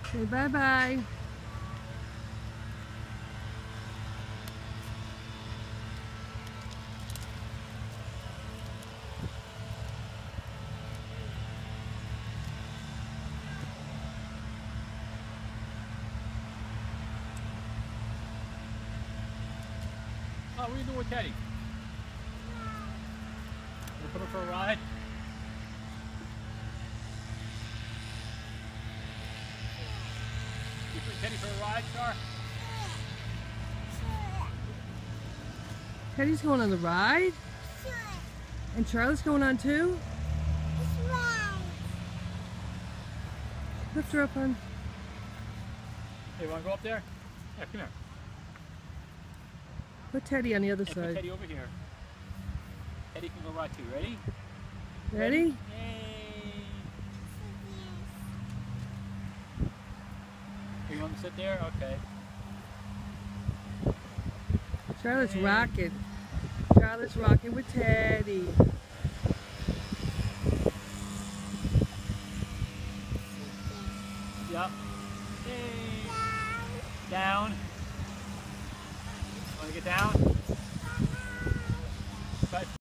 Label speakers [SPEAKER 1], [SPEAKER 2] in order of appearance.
[SPEAKER 1] Say bye-bye.
[SPEAKER 2] Oh, what are you doing with Teddy? You put her for a ride? You put Teddy for a ride, Star?
[SPEAKER 1] Teddy's going on the ride? And Charlotte's going on too? Lift her up, hon.
[SPEAKER 2] Hey, you want to go up there? Yeah, come here.
[SPEAKER 1] Put Teddy on the other
[SPEAKER 2] Hey, put
[SPEAKER 1] side.
[SPEAKER 2] Teddy over here. Teddy can go ride too. Ready?
[SPEAKER 1] Ready?
[SPEAKER 2] Yay! You want to sit there? Okay.
[SPEAKER 1] Charlotte's
[SPEAKER 2] Yay.
[SPEAKER 1] rocking. Charlotte's rocking with Teddy.
[SPEAKER 2] Yep. Yay! Down. Want to get down?